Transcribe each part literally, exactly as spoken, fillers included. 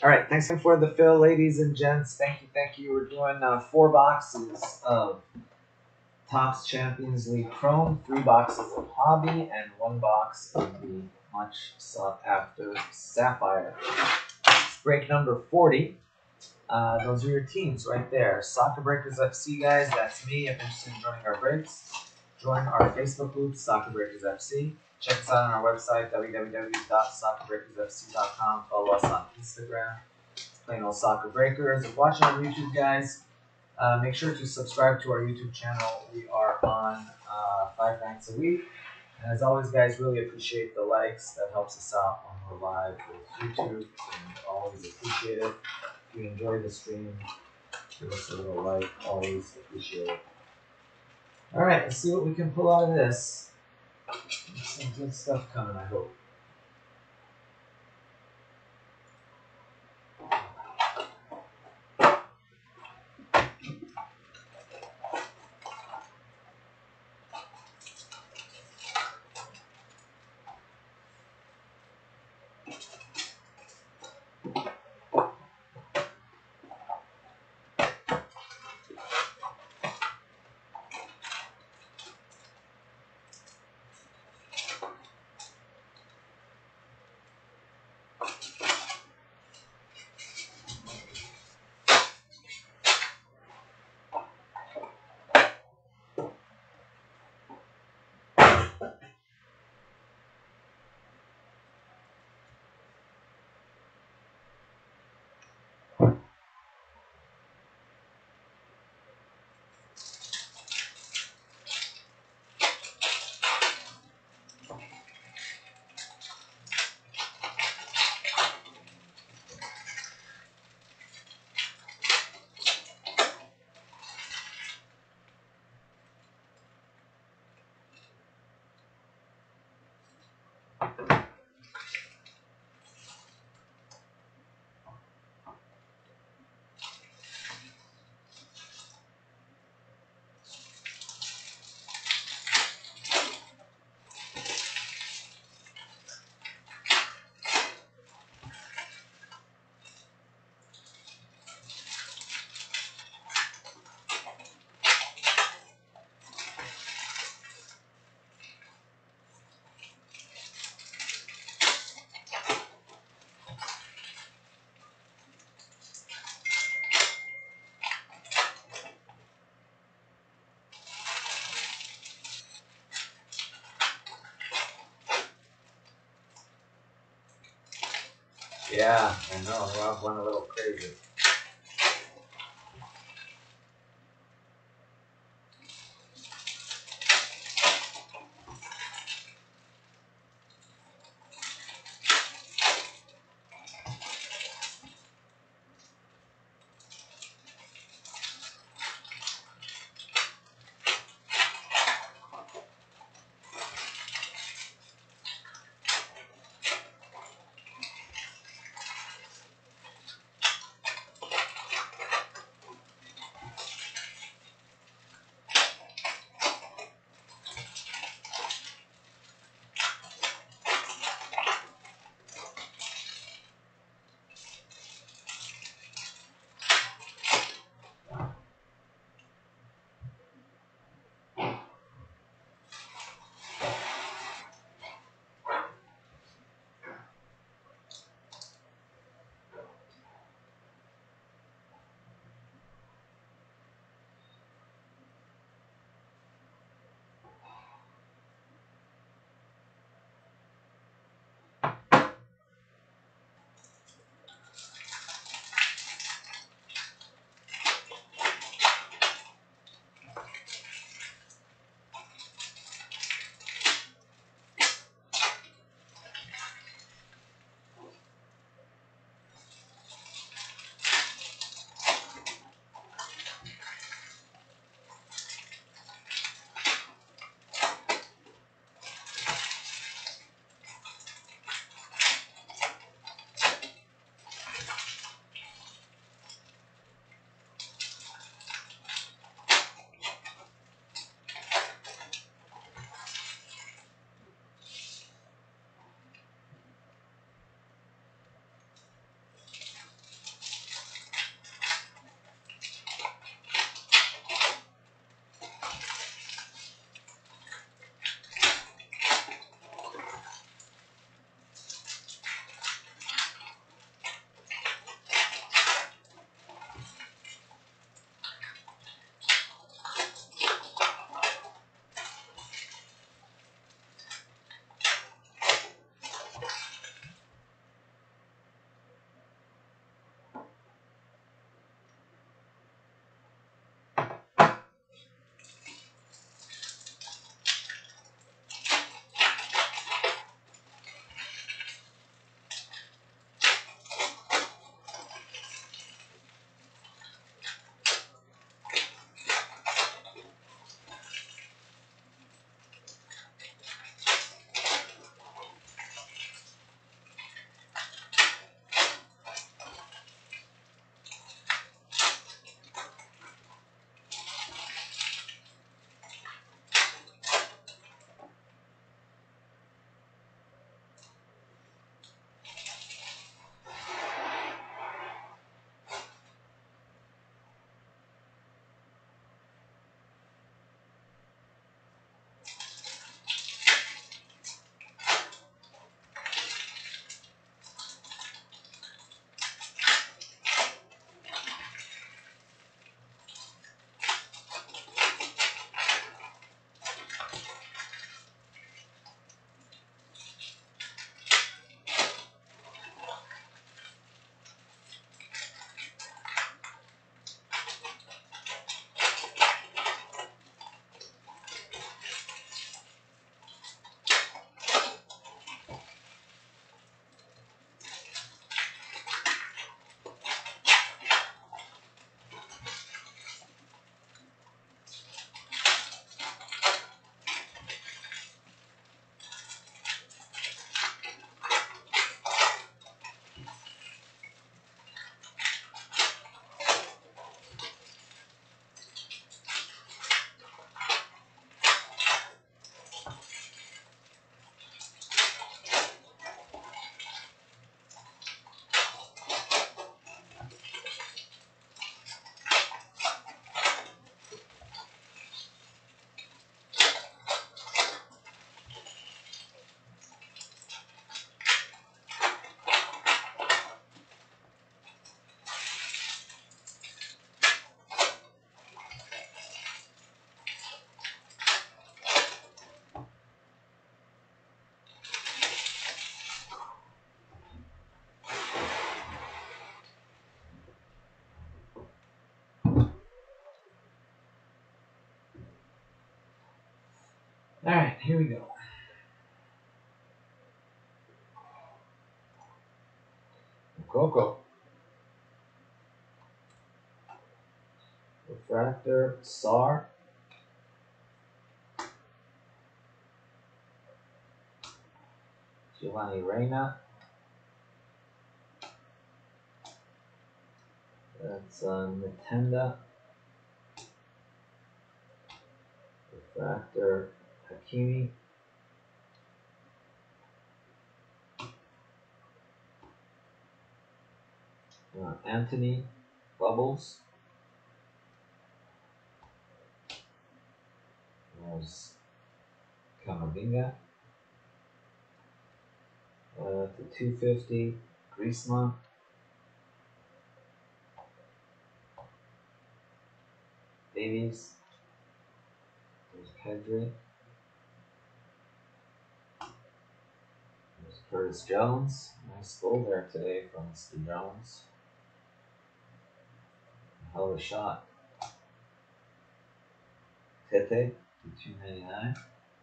All right, thanks again for the fill, ladies and gents. Thank you, thank you. We're doing uh, four boxes of Topps Champions League Chrome, three boxes of Hobby, and one box of the much sought after Sapphire. Break number forty. Uh, those are your teams right there. Soccer Breakers F C, guys. That's me. If you're interested in joining our breaks, join our Facebook group, Soccer Breakers F C. Check us out on our website, w w w dot soccer breakers f c dot com. Follow us on Instagram, Plain Old Soccer Breakers. If you're watching on YouTube, guys, uh, make sure to subscribe to our YouTube channel. We are on uh, five nights a week. And as always, guys, really appreciate the likes. That helps us out when we're live with YouTube. And always appreciate it. If you enjoy the stream, give us a little like. Always appreciate it. All right, let's see what we can pull out of this. Some good stuff coming, I hope. Yeah, I know. Rob went a little crazy. Alright, here we go. Coco. Refractor, Sar. Giovanni Reina. That's uh, Nintendo. Refractor, Hakimi. Uh, Anthony Bubbles. There's Camavinga. Uh, to two fifty, Griezmann. Davies. There's Pedri. There's Curtis Jones. Nice goal there today from Mister Jones. Hell of a shot. Tete to two ninety-nine.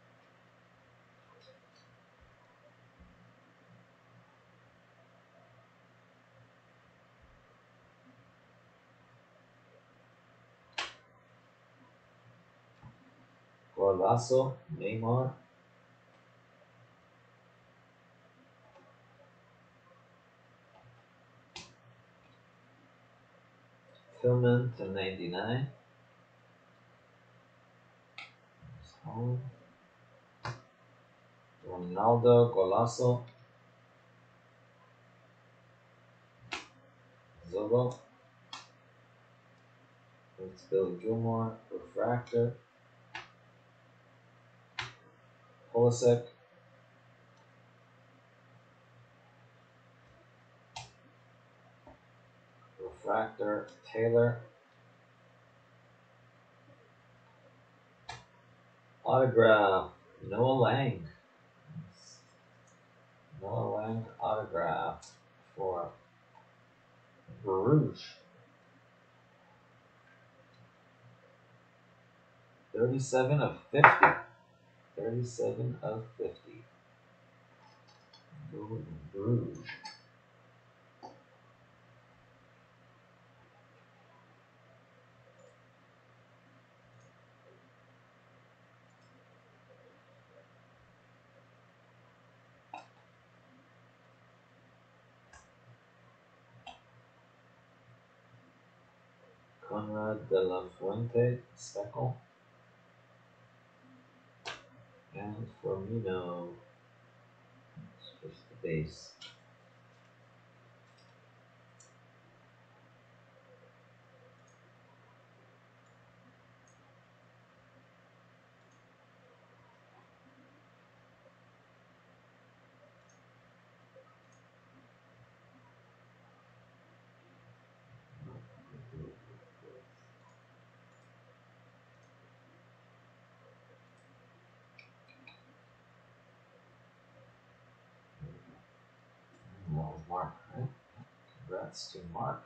Golasso, Neymar. Tillman to ninety-nine. Home. Ronaldo, Golasso. Zobo. It's Billy Gilmore, Refractor. Pulisic. Refractor, Taylor. Autograph, Noah Lang. Noah Lang autograph for Bruges. thirty-seven of fifty. thirty-seven of fifty. Bruges. Conrad de la Fuente, Speckle. And Firmino. It's just the base. That was Mark, right? Congrats to Mark.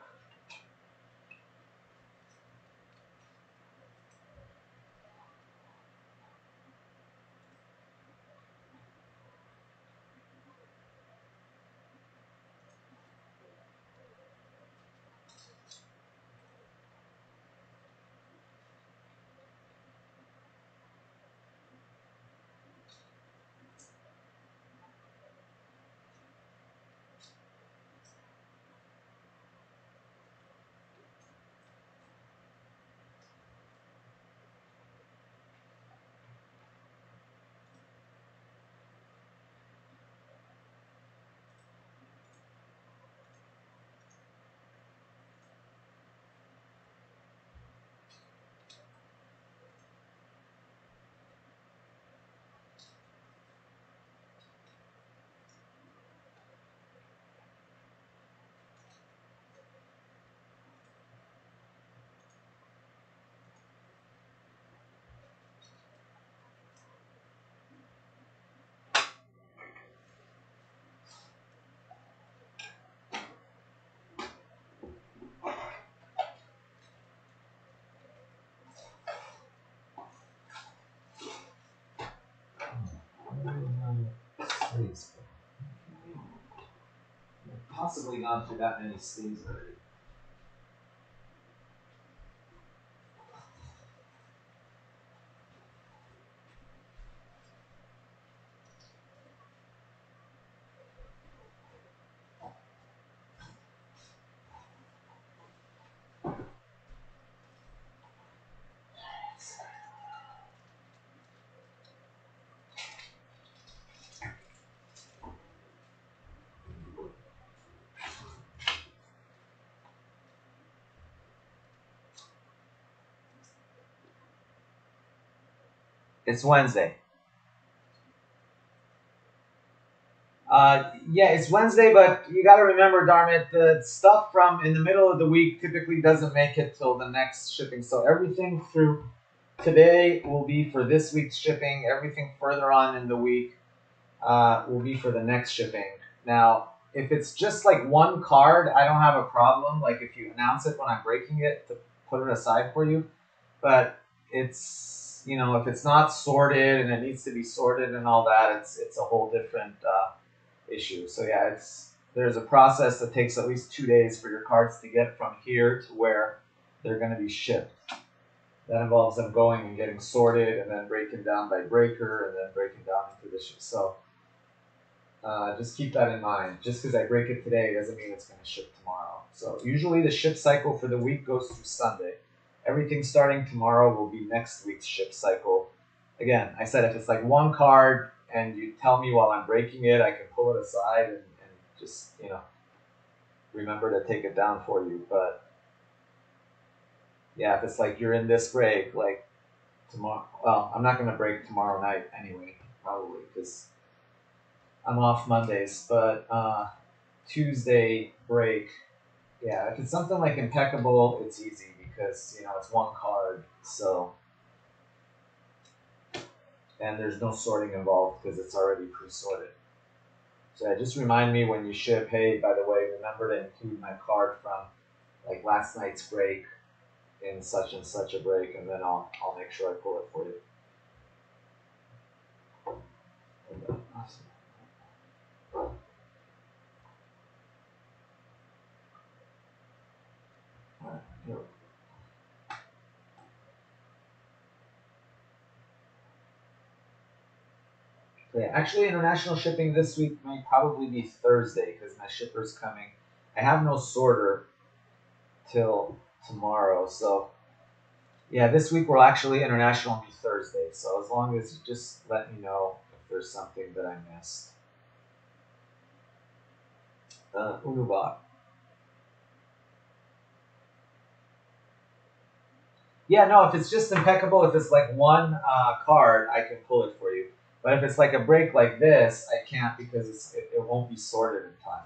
possibly gone through that many sleeves already. It's Wednesday. Uh, yeah, it's Wednesday, but you got to remember, Darmit, the stuff from in the middle of the week typically doesn't make it till the next shipping. So everything through today will be for this week's shipping. Everything further on in the week uh, will be for the next shipping. Now, if it's just like one card, I don't have a problem. Like if you announce it when I'm breaking it to put it aside for you. But it's, you know, if it's not sorted and it needs to be sorted and all that, it's it's a whole different uh, issue. So yeah, it's there's a process that takes at least two days for your cards to get from here to where they're going to be shipped. That involves them going and getting sorted and then breaking down by breaker and then breaking down into the ship. So uh, just keep that in mind. Just because I break it today doesn't mean it's going to ship tomorrow. So usually the ship cycle for the week goes through Sunday. Everything starting tomorrow will be next week's ship cycle. Again, I said if it's like one card and you tell me while I'm breaking it, I can pull it aside and, and just, you know, remember to take it down for you. But yeah, if it's like you're in this break, like tomorrow, well, I'm not going to break tomorrow night anyway, probably, because I'm off Mondays. But uh, Tuesday break, yeah, if it's something like impeccable, it's easy because, you know, it's one card, so, and there's no sorting involved because it's already pre-sorted. So yeah, just remind me when you ship, hey, by the way, remember to include my card from like last night's break in such and such a break, and then I'll I'll make sure I pull it for you. Awesome. All right, here we go. So yeah, actually, international shipping this week may probably be Thursday because my shipper's coming. I have no sorter till tomorrow, so yeah, this week will actually international be Thursday. So as long as you just let me know if there's something that I missed. Uh, Unubot. Yeah, no, if it's just impeccable, if it's like one uh, card, I can pull it for you. But if it's like a break like this, I can't because it's, it, it won't be sorted in time.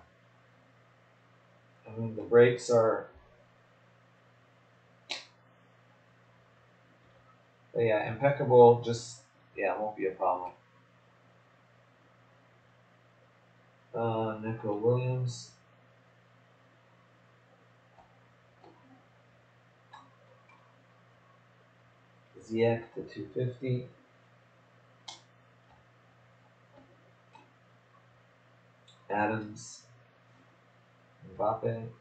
I mean, the breaks are... But yeah, impeccable, just, yeah, it won't be a problem. Uh, Nico Williams. Ziyech to two fifty. Adams. Mbappe.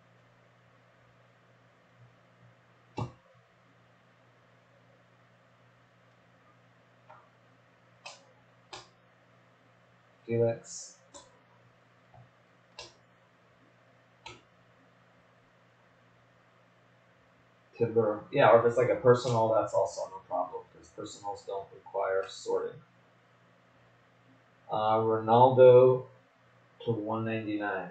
Felix. Timber. Yeah, or if it's like a personal, that's also no problem because personals don't require sorting. Uh, Ronaldo to one ninety-nine.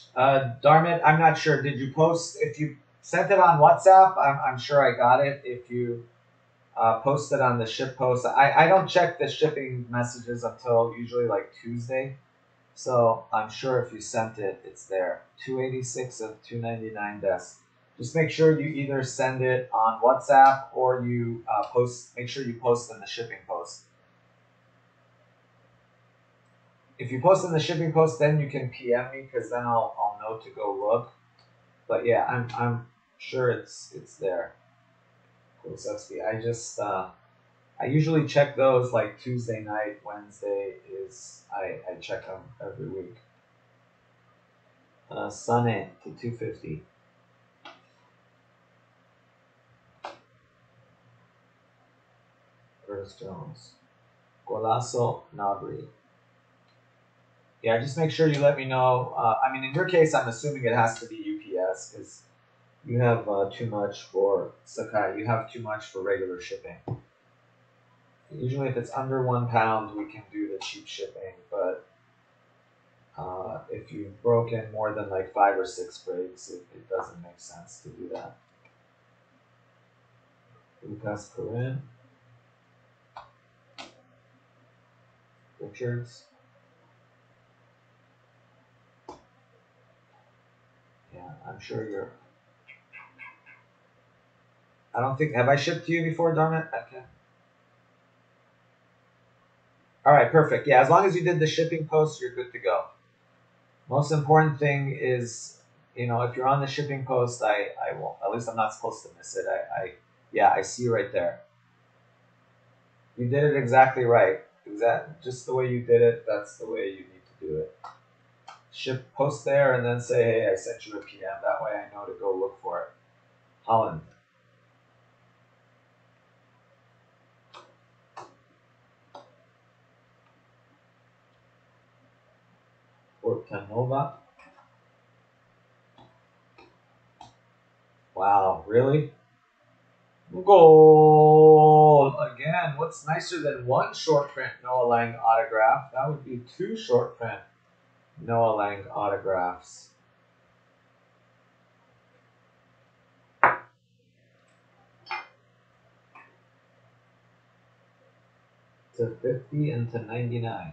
Uh, Darmit, I'm not sure. Did you post? If you sent it on WhatsApp, I'm, I'm sure I got it. If you uh, post it on the ship post, I, I don't check the shipping messages until usually like Tuesday. So I'm sure if you sent it, it's there. two eighty-six of two ninety-nine desk. Just make sure you either send it on WhatsApp or you uh, post. Make sure you post in the shipping post. If you post in the shipping post, then you can P M me because then I'll I'll know to go look. But yeah, I'm I'm sure it's it's there. Kulisevsky. I just uh, I usually check those like Tuesday night. Wednesday is I I check them every week. Uh, Sunny to two fifty. Curtis Jones. Golasso Nabri. Yeah, just make sure you let me know. Uh, I mean, in your case, I'm assuming it has to be U P S because you have uh, too much for Sakai. You have too much for regular shipping. Usually, if it's under one pound, we can do the cheap shipping. But uh, if you've broken more than like five or six breaks, it, it doesn't make sense to do that. Lucas Corinne. Richards. Yeah, I'm sure you're. I don't think. Have I shipped to you before, darn it? Okay. All right, perfect. Yeah, as long as you did the shipping post, you're good to go. Most important thing is, you know, if you're on the shipping post, I, I won't. At least I'm not supposed to miss it. I, I yeah, I see you right there. You did it exactly right. Exact, just the way you did it. That's the way you need to do it. Ship post there and then say, hey, I sent you a P M. That way I know to go look for it. Holland. Portanova. Wow, really? Goal again. What's nicer than one short print Noah Lang autograph? That would be two short print Noah Lang autographs. To fifty and to ninety-nine.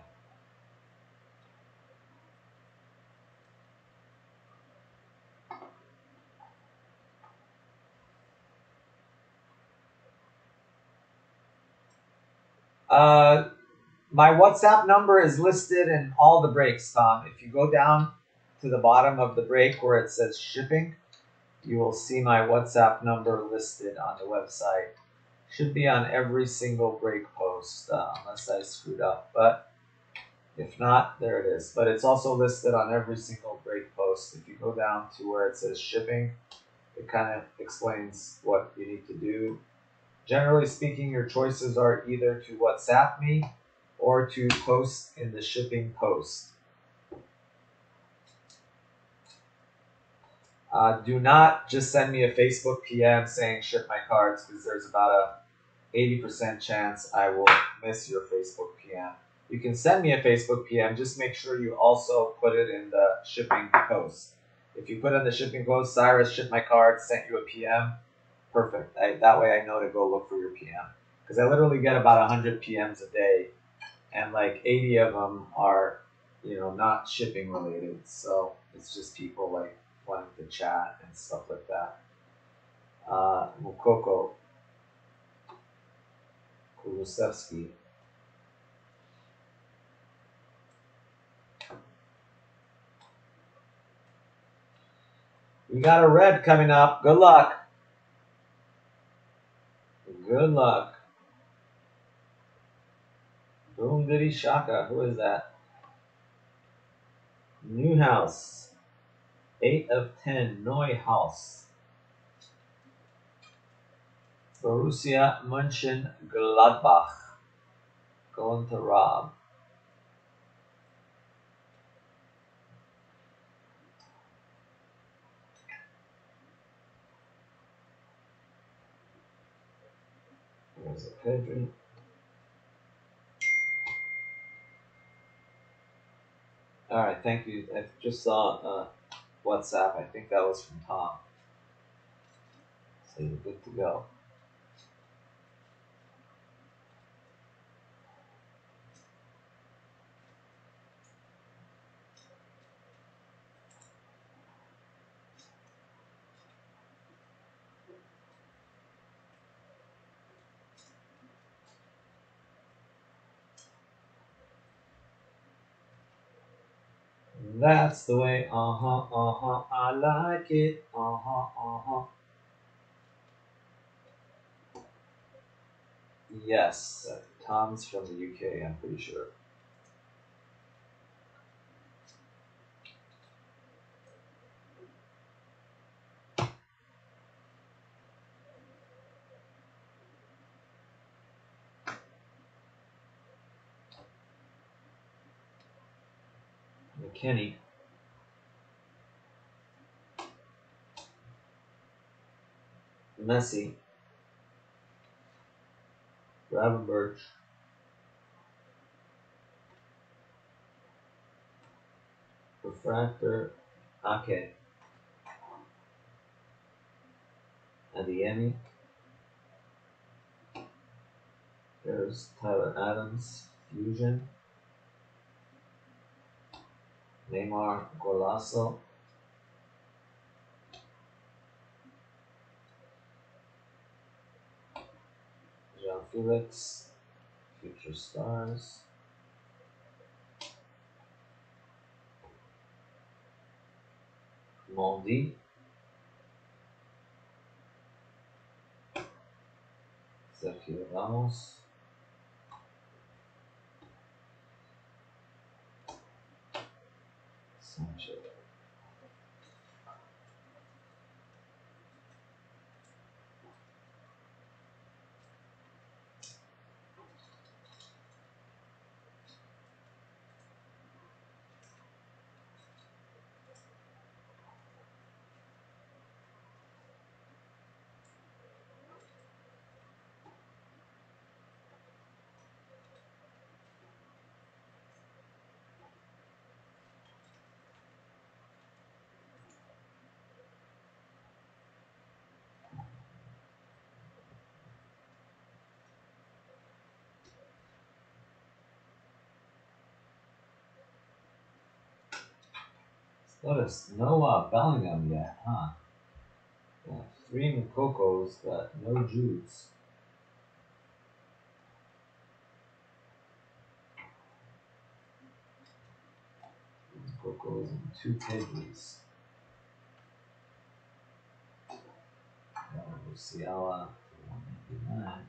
Uh, my WhatsApp number is listed in all the breaks, Tom. If you go down to the bottom of the break where it says shipping, you will see my WhatsApp number listed on the website. Should be on every single break post, uh, unless I screwed up. But if not, there it is. But it's also listed on every single break post. If you go down to where it says shipping, it kind of explains what you need to do. Generally speaking, your choices are either to WhatsApp me or to post in the shipping post. Uh, do not just send me a Facebook P M saying ship my cards because there's about a eighty percent chance I will miss your Facebook P M. You can send me a Facebook P M, just make sure you also put it in the shipping post. If you put in the shipping post, Cyrus shipped my cards, sent you a P M, perfect. I, that way I know to go look for your P M. Because I literally get about one hundred P Ms a day, and like eighty of them are, you know, not shipping related. So it's just people like wanting to chat and stuff like that. Uh, Mukoko Kulusevsky. We got a red coming up. Good luck. Good luck. Boom Diddy Shaka. Who is that? Newhouse. eight of ten. Neuhaus. Borussia Mönchengladbach. Going to Rob. There's a Pedri. All right, thank you. I just saw uh, WhatsApp. I think that was from Tom. So you're good to go. That's the way, uh-huh, uh-huh, I like it, uh-huh, uh-huh. Yes, uh, Tom's from the U K, I'm pretty sure. McKinney. Messi. Gravenberch. Refractor. Ake. Adiemi. There's Tyler Adams. Fusion. Neymar. Golasso. Jean Felix. Future Stars. Mondi. Sergio Ramos. Sanchez. Notice no uh, Bellingham yet, huh? Yeah, three Mokokos, but no Judes. Mokokos and two Pedris. Uh, Musiala for one ninety-nine.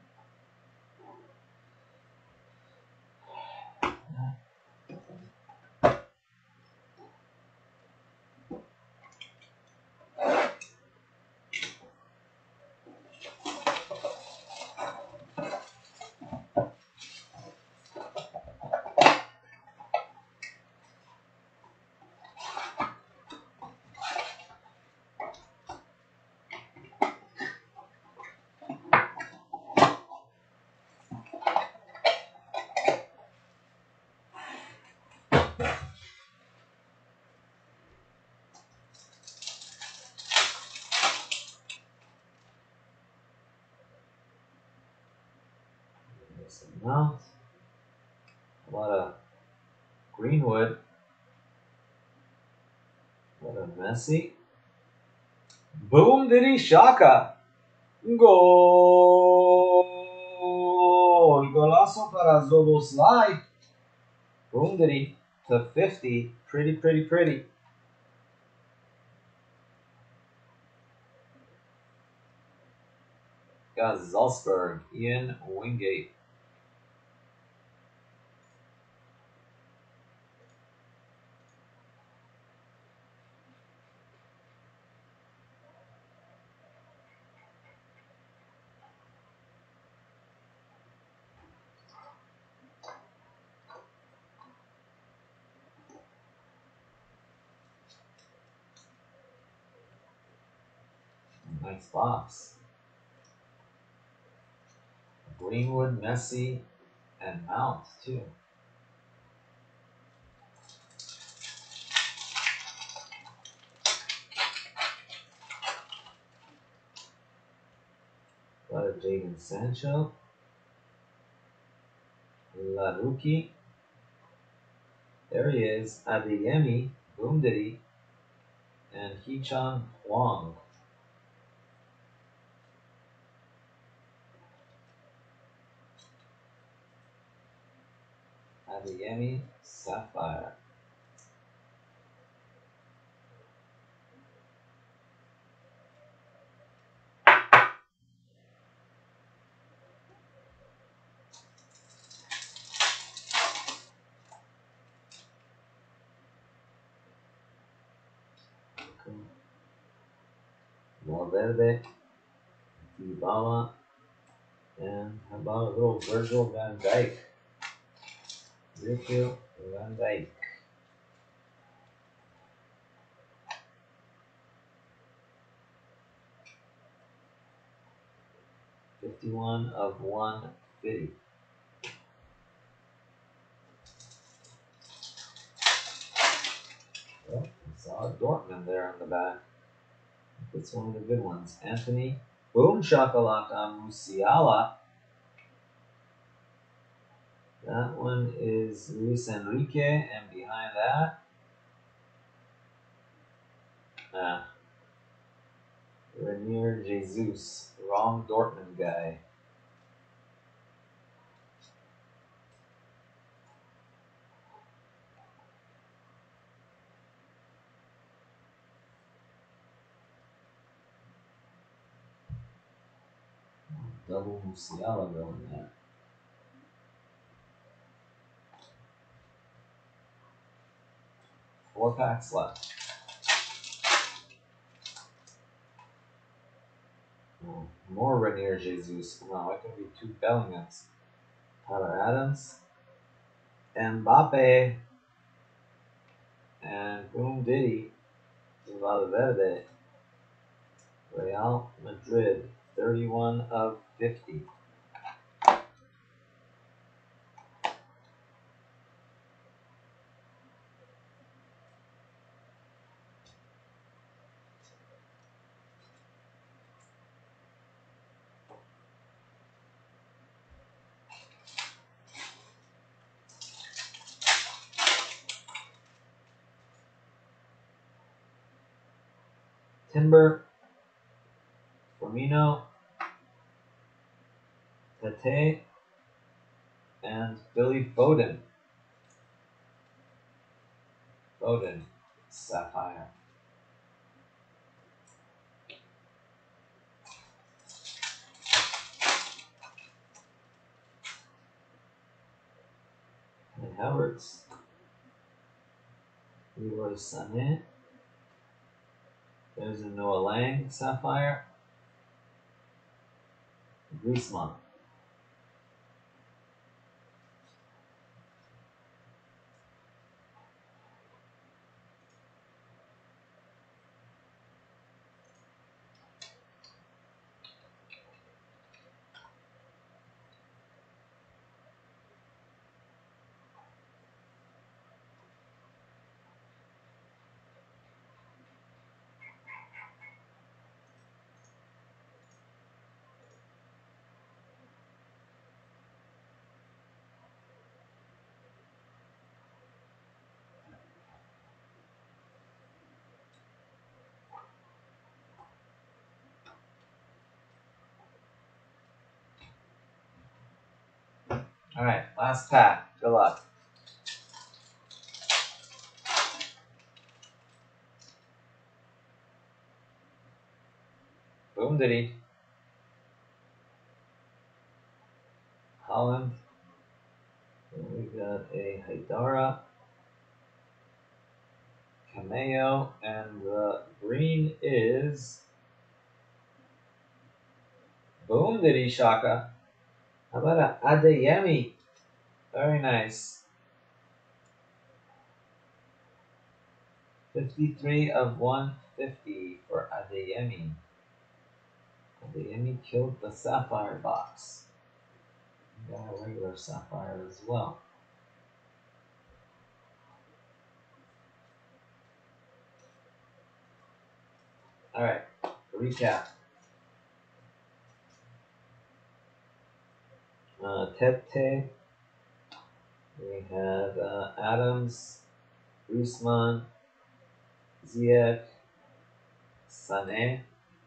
Mount. What a Greenwood. What a Messi. Boom diddy Shaka. Goal. Golazo para Zoboslai. Boom diddy to fifty. Pretty, pretty, pretty. Got Salzburg. Ian Wingate. Nice box. Greenwood, Messi, and Mount too. Got a Jadon Sancho. Laruki. There he is. Adeyemi. Boom Diddy. And Hee-chan Huang. Adeyemi Sapphire. Valverde, Dybala, and how about a little Virgil van Dijk? Virgil van Dijk. fifty-one of one fifty. Oh, I saw Dortmund there on the back. That's one of the good ones. Anthony. Boom Shakalaka Musiala. That one is Luis Enrique, and behind that, ah, Renier Jesus. Wrong Dortmund guy. Double Musiala going there. Four packs left. Oh, more Renier Jesus. Wow, it can be two Bellinghams. Tyler Adams. Mbappe. And Boom Diddy. Valverde. Real Madrid. thirty-one of fifty. Timber, Firmino, Tete, and Billy Foden. Foden, Sapphire. And Havertz, Leroy Sané. There's a Noah Lang, Sapphire. Griezmann. All right, last pack. Good luck. Boom Diddy. Holland. Then we got a Haidara. Cameo. And the green is Boom Diddy Shaka. How about a Adeyemi? Very nice. fifty-three of one fifty for Adeyemi. Adeyemi killed the Sapphire box. We got a regular Sapphire as well. Alright, recap. uh, Tete. We have uh, Adams, Usman, Ziyech, Sané.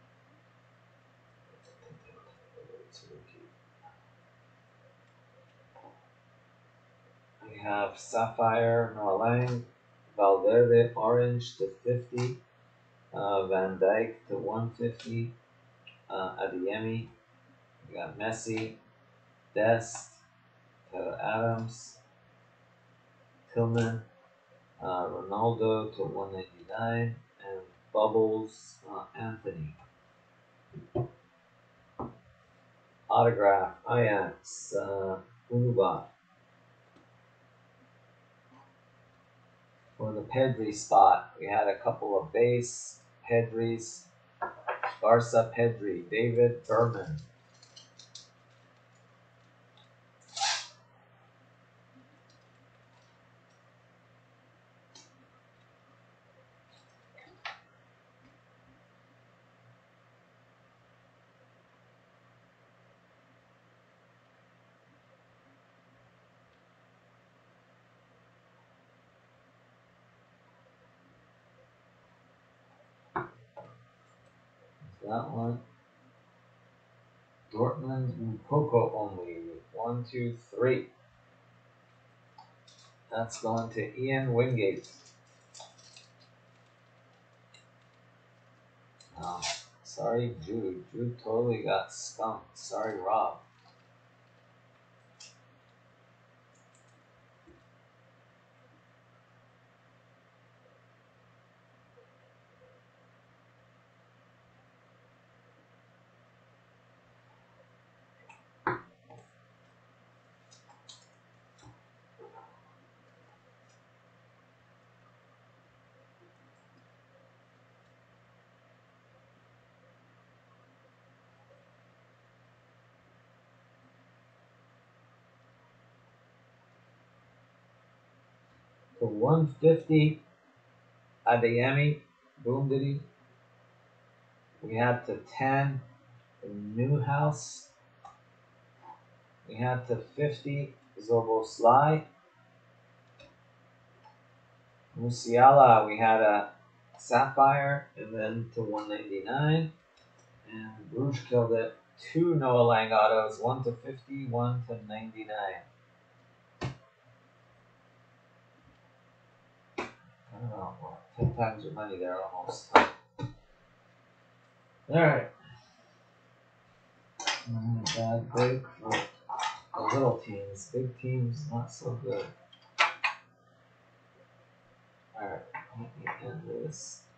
We have Sapphire, Norlang, Valverde, Orange to fifty, uh, Van Dijk to one fifty, uh, Adeyemi. We got Messi, Dest, to Adams, Tillman, uh, Ronaldo to one ninety-nine, and Bubbles, uh, Anthony. Autograph, Ajax, uh, Unuba. For the Pedri spot, we had a couple of base Pedris. Barca Pedri, David Berman. That one. Dortmund Coco only. One, two, three. That's going to Ian Wingate. Oh, sorry, Jude. Jude totally got skunked. Sorry, Rob. To one fifty, Adeyemi, boom diddy. We had to ten, Newhouse. We had to fifty, Zobo Sly. Musiala, we had a Sapphire, and then to one ninety-nine. And Rouge killed it. Two Noah Lang autos, one to fifty, one to ninety-nine. I don't know, well, ten times your money there almost. Alright. Mm, bad break for the little teams. Big teams, not so good. Alright, let me end this.